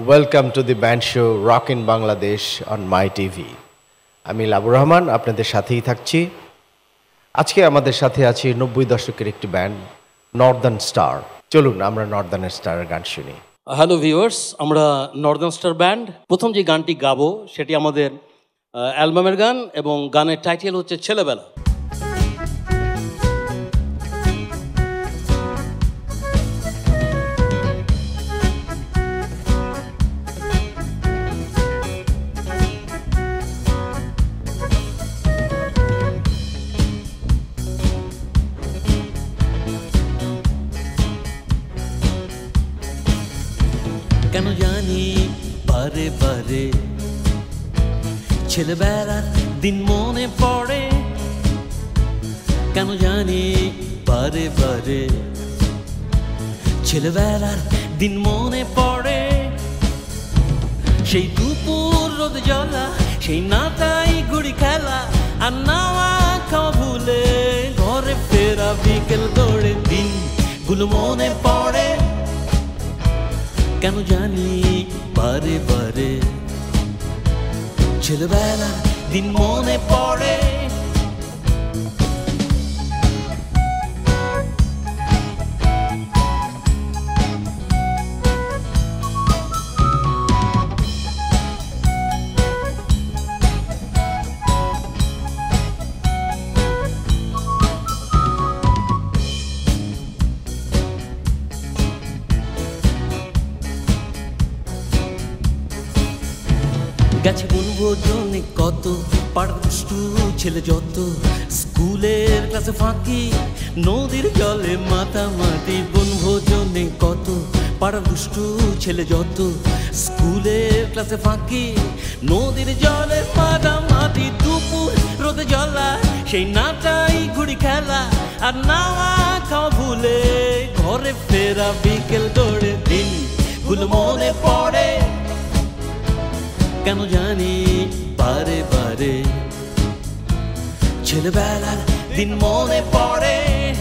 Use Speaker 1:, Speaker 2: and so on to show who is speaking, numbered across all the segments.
Speaker 1: Welcome to the band show Rock in Bangladesh on Mytv. আমি লাবুর রহমান আপনাদের সাথেই থাকছি। আজকে আমাদের সাথে আছে 90 দশকের একটি ব্যান্ড নর্দার্ন স্টার। চলুন আমরা নর্দার্ন স্টারের গান শুনি।
Speaker 2: হ্যালো ভিউয়ার্স, আমরা নর্দার্ন স্টার ব্যান্ড প্রথম যে গানটি গাবো সেটি আমাদের অ্যালবামের গান এবং গানের টাইটেল হচ্ছে ছেলেবেলা।
Speaker 3: কেন জানি বারে বারে ছেলেবেলার দিন মনে পড়ে, কেন জানি বারে বারে ছেলেবেলার দিন মনে পড়ে। সেই দুপুর রোদ জ্বলা, সেই নাতাই গুড়ি খেলা, আর নাওয়া খাওয়া ভুলে ঘরে ফেরা বিকেল গড়ে দিনগুলো মনে পড়ে। কেন জানি বারে বারে ছেলেবেলা দিন মনে পড়ে। গেছে বনভোজনে কত পাড়ার দুষ্টু ছেলে যত, স্কুলের ক্লাসে ফাঁকি নদীর জলে মাতামাতি। বনভোজনে কত পাড়ার দুষ্টু ছেলে যত, স্কুলের ক্লাসে ফাঁকি নদীর জলে মাতামাতি। দুপুর রোদে জ্বলা, সেই নাচাই ঘুড়ি খেলা, আর নাওয়া খাওয়া ভুলে ঘরে ফেরা বিকেল গড়ে দিনগুলো মনে পড়ে। কেন জানি বারে বারে ছেলেবেলার দিন মনে পড়ে।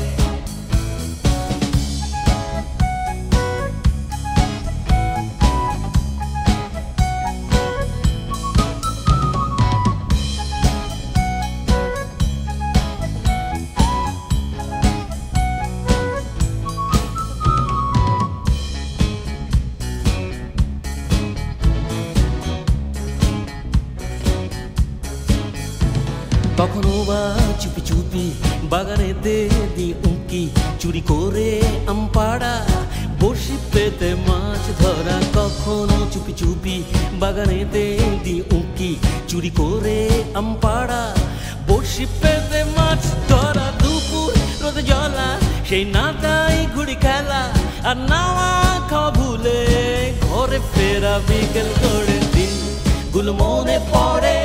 Speaker 3: কখনো বা চুপি চুপি বাগানেতে দি উঁকি, চুরি করে আমপাড়া বড়শি পেতে মাছ ধরা। কখনো চুপি চুপি বাগানেতে দি উঁকি, চুরি করে আমপাড়া বড়শি পেতে মাছ ধরা। দুপুর রোদে জ্বলা, সেই নাতাই ঘুড়ি খেলা, আর নাওয়া খাওয়া ভুলে ঘরে ফেরা বিকেল গড়ে দিনগুলো মনে পড়ে।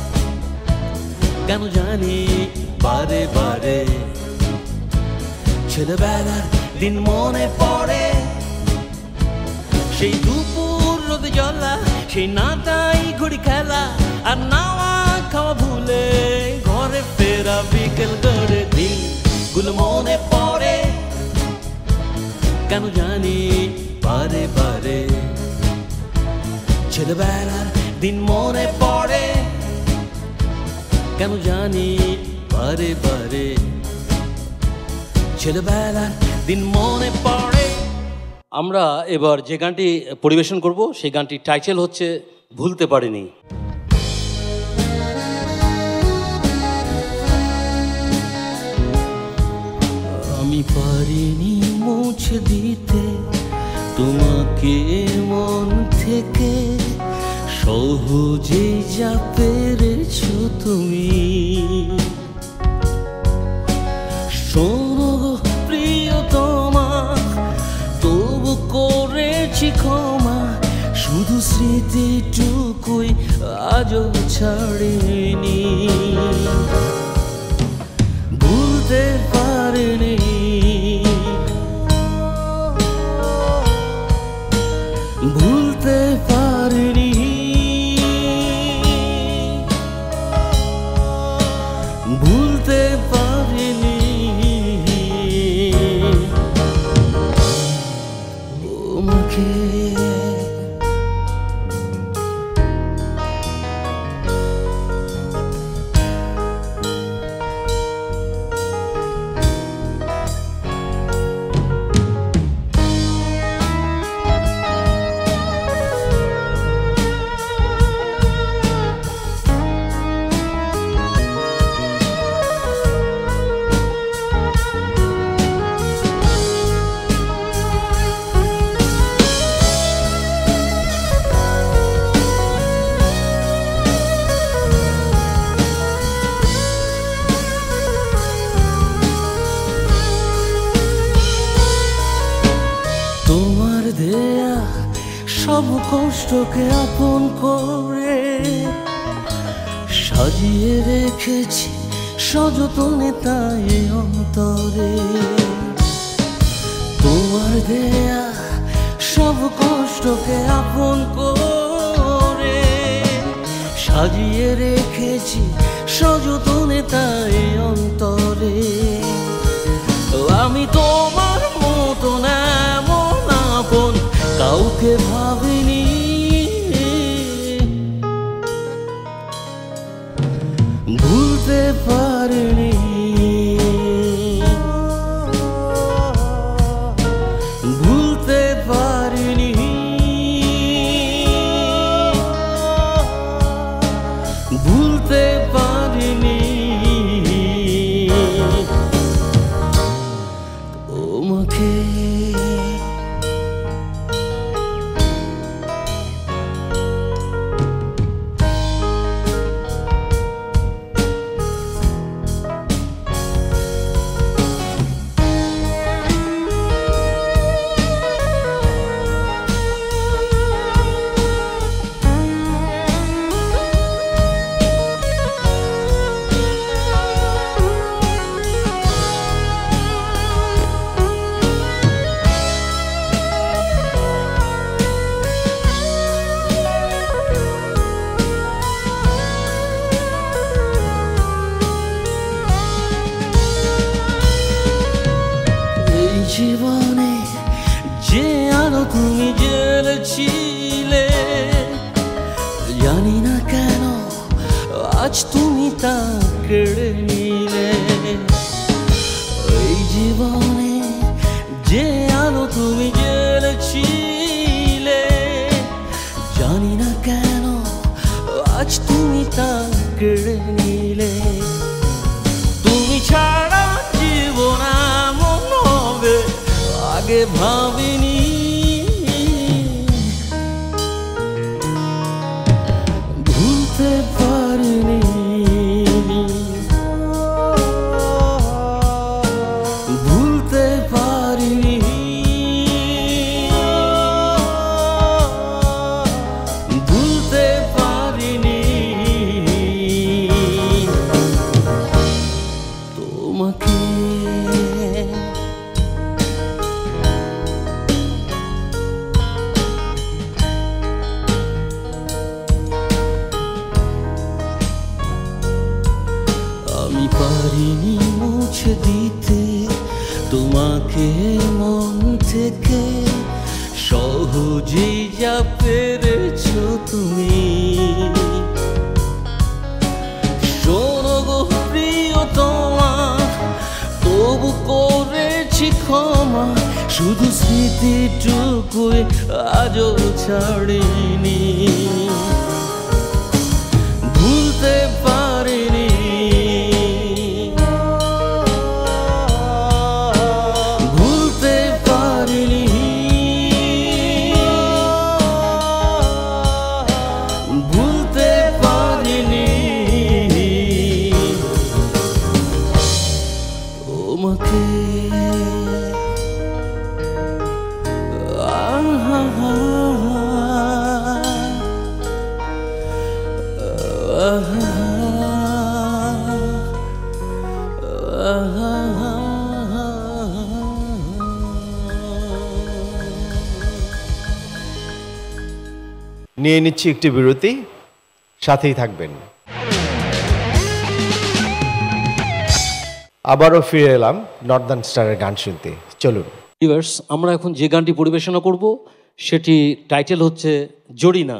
Speaker 3: কেন জানি বারে বারে ছেলেবেলার দিন মনে পড়ে। সেই দুপুর রোদে জ্বলা, সেই নাতাই ঘুড়ি খেলা, আর নাওয়া খাওয়া ভুলে ঘরে ফেরা বিকেল গড়ে দিনগুলো মনে পড়ে। কেন জানি বারে বারে ছেলেবেলার দিন মনে পড়ে। কেন জানি বারে বারে ছেলেবেলার দিন মনে পড়ে।
Speaker 2: আমরা এবার যে গানটি পরিবেশন করব সেই গানটির টাইটেল হচ্ছে ভুলতে পারিনি।
Speaker 3: আমি পারিনি মুছে দিতে তোমাকে মন থেকে, সহজে যা পেরেছো তুমি। শোনো গো প্রিয়তমা, তবু করেছি ক্ষমা, শুধু স্মৃতিটুকুই আজও ছাড়িনি। ভুলতে পারিনি, ভুলতে পারিনি, ভুলতে পারিনি। তোমাকে সব কষ্টকে আপন করে সাজিয়ে রেখেছি সযতনে তাই অন্তরে। তোমার দেয়া সব কষ্টকে আপন করে সাজিয়ে রেখেছি সযতনে তাই অন্তরে। আমি তোমার মতন এমন আপন কাউকে ভাবিনি, ভুলতে পারিনি, ভুলতে পারিনি, ভুলতে পারিনি তোমাকে। জীবনে যে আলো তুমি জ্বেলেছিলে, জানি না কেন আজ তুমি তা কেড়ে নিলে। এই জীবনে যে আলো তুমি জ্বেলেছিলে, জানি না কেন আজ তুমি তা কেড়ে নিলে। তুমি ছাড়া জীবন এমন হবে আগে ভাবিনি, ভুলতে পারিনি, ভুলতে পারিনি, ভুলতে পারিনি তোমাকে। আমি পারিনি মুছে দিতে তোমাকে মন থেকে, সহজেই যা পেরেছো তুমি। শোনো গো প্রিয়তমা, তবু করেছি ক্ষমা, শুধু স্মৃতিটুকুই আজও ছাড়িনি, ভুলতে পারিনি, ভুলতে পারিনি, ভুলতে পারিনি তোমাকে।
Speaker 1: নিয়ে নিচ্ছি একটি বিরতি, সাথেই থাকবেন। আবারও ফিরে এলাম নর্দার্ন স্টারের গান শুনতে, চলুন।
Speaker 2: ভিউয়ার্স, আমরা এখন যে গানটি পরিবেশনা করব সেটি টাইটেল হচ্ছে জরিনা।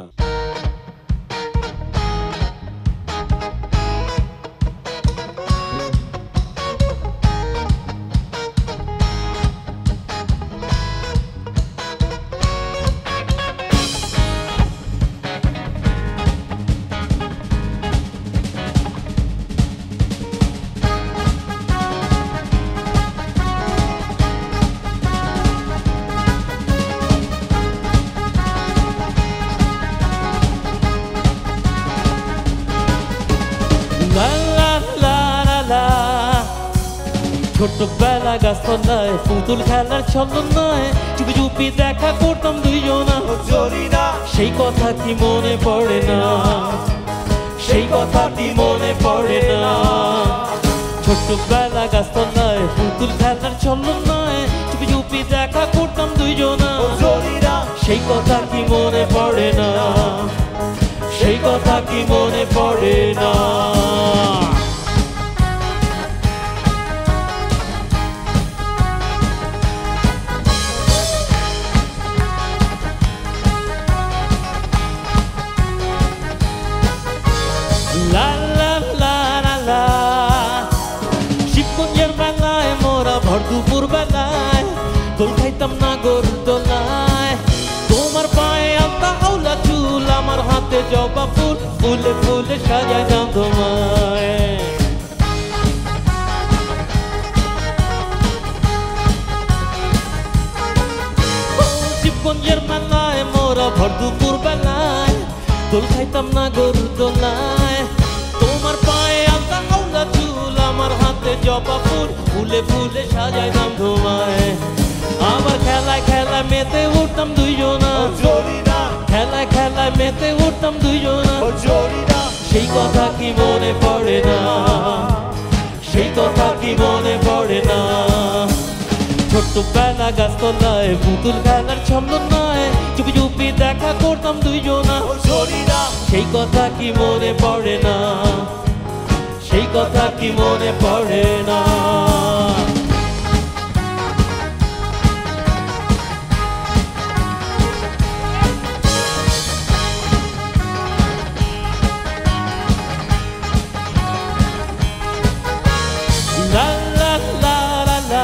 Speaker 3: ছোট্টবেলা গাছতলায় পুতুল খেলার ছলনায় চুপি চুপি দেখা করতাম দুইজনা
Speaker 4: জরিনা
Speaker 3: সেই কথা কি মনে পড়ে না সেই কথা কি মনে পড়ে না ছোট্টবেলা গাছতলায় পুতুল খেলার ছলনায় চুপি চুপি দেখা করতাম দুইজনা
Speaker 4: জরিনা
Speaker 3: সেই কথা কি মনে পড়ে না সেই কথা কি মনে পড়ে না লা লা লা লা লা শিবগঞ্জের মেলায় মোরা ভর দুপুর বেলায় দোল খাইতাম না গরুর দোলায় তোমার পায়ে আলতা আউলা চুল আমার হাতে জবা ফুল ফুলে ফুলে সাজাইতাম তোমায় শিবগঞ্জের মেলায় মোরা ভর দুপুর বেলায় দোল খাইতাম না গরুর দোলায় তোমার পায়ে আলতা আউলা চুল আমার হাতে জবা ফুল ফুলে ফুলে সাজাইতাম তোমায় আবার খেলায় খেলায় মেতে উঠতাম দুইজনা
Speaker 4: জরিনা
Speaker 3: খেলায় খেলায় মেতে উঠতাম দুইজনা
Speaker 4: জরিনা
Speaker 3: সেই কথা কি মনে পড়ে না সেই কথা কি মনে পড়ে না ছোট্টবেলা গাছতলায় পুতুল খেলার ছলনায় চুপি চুপি দেখা করতাম দুইজনা
Speaker 4: জরিনা
Speaker 3: সেই কথা কি মনে পড়ে না সেই কথা কি মনে পড়ে না লা লা লা লা লা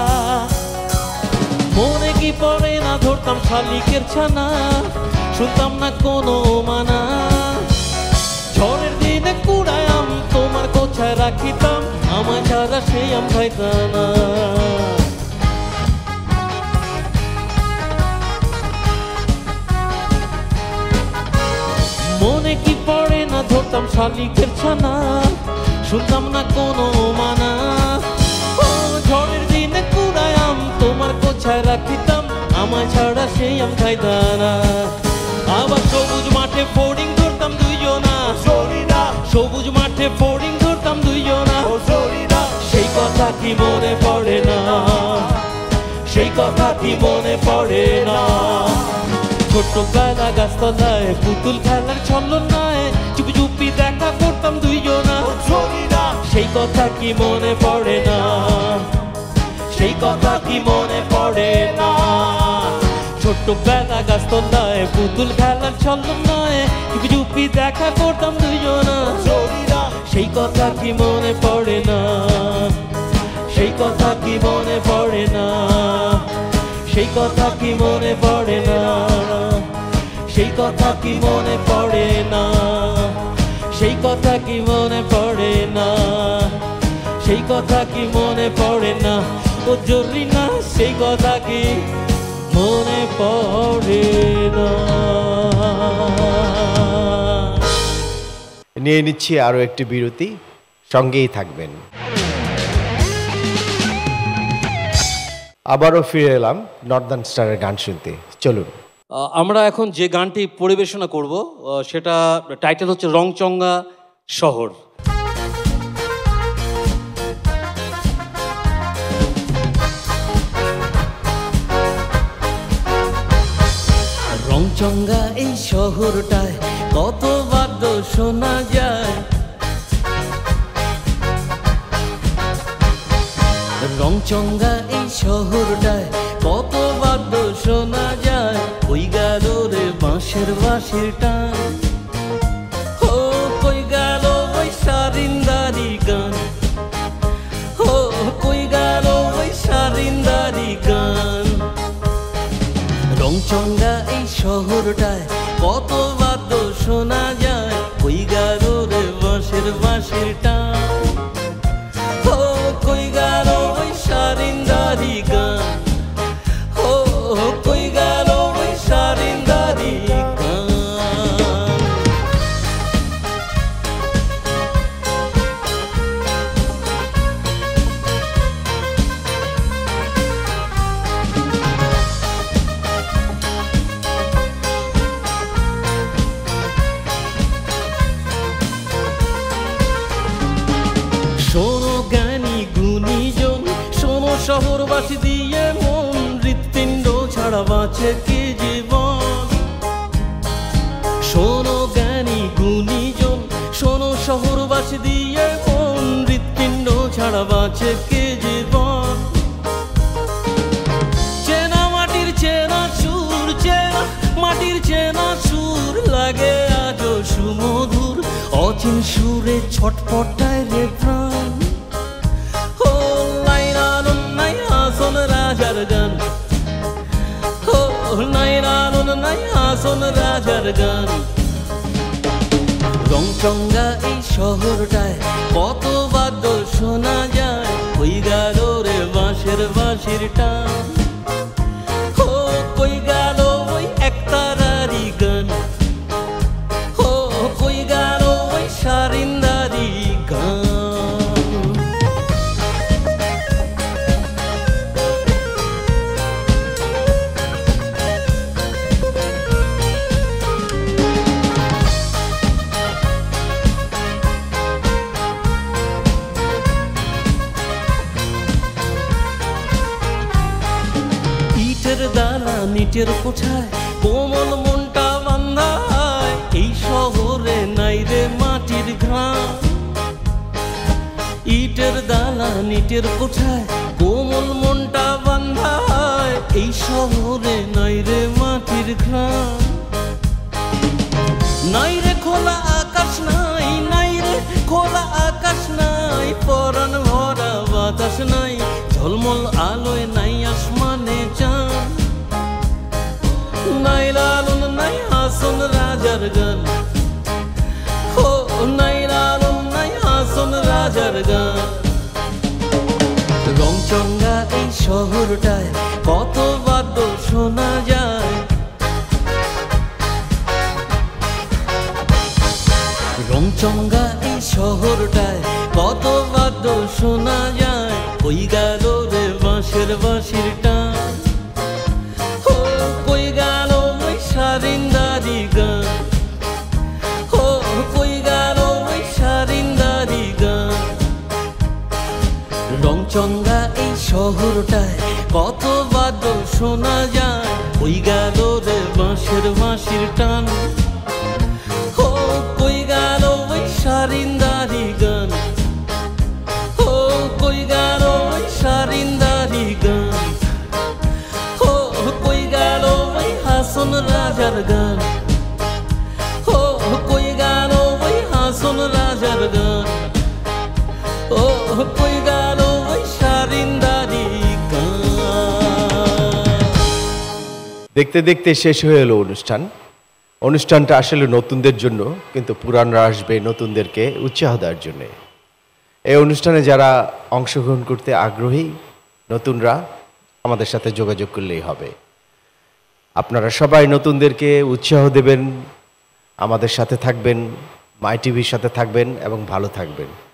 Speaker 3: মনে কি পড়ে না ধরতাম শালিকের ছানা শুনতাম না কোনো মানা ঝড়ের দিনে কুড়ায় আম তোমার কোথায় রাখিতাম আমার ছাড়া সেই আম খাইতাম না মনে কি পড়ে না ধরতাম শালিকের ছানা শুনতাম না কোনো মানা ও ঝড়ের দিনে কুড়ায় আম তোমার কোথায় রাখিতাম আমার ছাড়া সেই আম খাইতাম না আবার সবুজ মাঠে ফোর্ডিং ধরতাম দুইজনা
Speaker 4: জরিনা
Speaker 3: সবুজ মাঠে ফোর্ডিং ধরতাম দুইজনা
Speaker 4: জরিনা
Speaker 3: সেই কথা কি মনে পড়ে না সেই কথা কি মনে পড়ে না ছোট্টবেলা গাছতলায় পুতুল খেলার ছলনায় চুপি চুপি দেখা করতাম দুইজনা
Speaker 4: জরিনা
Speaker 3: সেই কথা কি মনে পড়ে না সেই কথা কি মনে পড়ে না ছোট্টবেলা গাছতলায় পুতুল খেলার ছলনায় চুপি চুপি দেখা করতাম দুইজনা
Speaker 4: জরিনা
Speaker 3: সেই কথা কি মনে পড়ে না সেই কথা কি মনে পড়ে না সেই কথা কি মনে পড়ে না সেই কথা কি মনে পড়ে না সেই কথা কি মনে পড়ে না সেই কথা কি মনে পড়ে না ও জরিনা সেই কথা কি মনে পড়ে না
Speaker 1: নিয়ে নিচ্ছি আরও একটি বিরতি, সঙ্গেই থাকবেন। আবারও ফিরে এলাম নর্দার্ন স্টারের গান শুনতে, চলুন।
Speaker 2: আমরা এখন যে গানটি পরিবেশনা করব সেটা টাইটেল হচ্ছে রংচঙ্গা শহর।
Speaker 3: রংচঙ্গা এই শহরটায় কত বাদ্য শোনা যায়, রংচঙ্গা এই শহরটায় কত বাদ্য শোনা যায়। কই গেল রে বাঁশের বাঁশির টান, ও কই গেল ওই সারিন্দারি গান, ও কই গেল ওই সারিন্দারি গান। রংচঙ্গা এই শহরটায় কত বাদ্য শোনা যায়, কই গেল রে বাঁশের বাঁশির টান, ও কই গেল ওই সারিন্দারি গান, ও কই গেল ওই সারিন্দারি গান। শহরবাসী দিয়ে মন হৃৎপিণ্ড ছাড়া বাঁচে কি জীবন শোনো জ্ঞানী গুণীজন শোনো শহরবাসী দিয়ে মন হৃৎপিণ্ড ছাড়া বাঁচে কি জীবন চেনা মাটির চেনা সুর চেনা মাটির চেনা সুর লাগে আজও সুমধুর অচিন সুরে ছটপটায় রে প্রাণ ও নাইরানুন নাই আসন রাজার গান ও নাইরানুন নাই আসন রাজার গান রংচঙ্গা এই শহরটায় কত বাদ্য শোনা যায় ওই গেল রে বাঁশের বাঁশির টান ও কই গেল ওই একতারারি গান ও কই গেল ওই সারিন্দারি গান নিটের কোঠায় কোমল মনটা বান্ধা এই শহরে নাই রে মাটির ঘ্রাণ ইটের দালা নিটের কোঠায় কোমল মনটা বান্ধা এই শহরে নাই রে মাটির ঘ্রাণ নাই রে খোলা আকাশ নাই নাই রে খোলা আকাশ নাই পরাণ ভরা বাতাস নাই ঝলমল আলোয় নাই আসমানে চাঁদ নাই লালন নাই আসন রাজার গান ও নাই লালন নাই আসন রাজার গান রংচঙ্গা এই শহরটায় কত বাদ্য শোনা যায় রংচঙ্গা এই শহরটায় কত বাদ্য শোনা যায় ওই গেল রে বাঁশের বাঁশির টান ও কই গেল ওই সারিন্দারি গান ও কই গেল ওই সারিন্দারি গান রংচঙ্গা এই শহরটায় কত বাদ্য শোনা যায় ওই গেল রে বাঁশের বাঁশির টান ও কই গেল ওই সারিন্দারি গান ও কই গেল ওই সারিন্দারি গান ও কই গেল ওই হাসন রাজার গান ও কই গেল ওই হাসন রাজার গান ও কই গেল ওই সারিন্দারি গান
Speaker 1: দেখতে দেখতে শেষ হয়ে এলো অনুষ্ঠানটা আসলে নতুনদের জন্য কিন্তু পুরানরা আসবে নতুনদেরকে উৎসাহ দেওয়ার জন্য এই অনুষ্ঠানে যারা অংশগ্রহণ করতে আগ্রহী নতুনরা আমাদের সাথে যোগাযোগ করলেই হবে আপনারা সবাই নতুনদেরকে উৎসাহ দেবেন আমাদের সাথে থাকবেন মাই টিভির সাথে থাকবেন এবং ভালো থাকবেন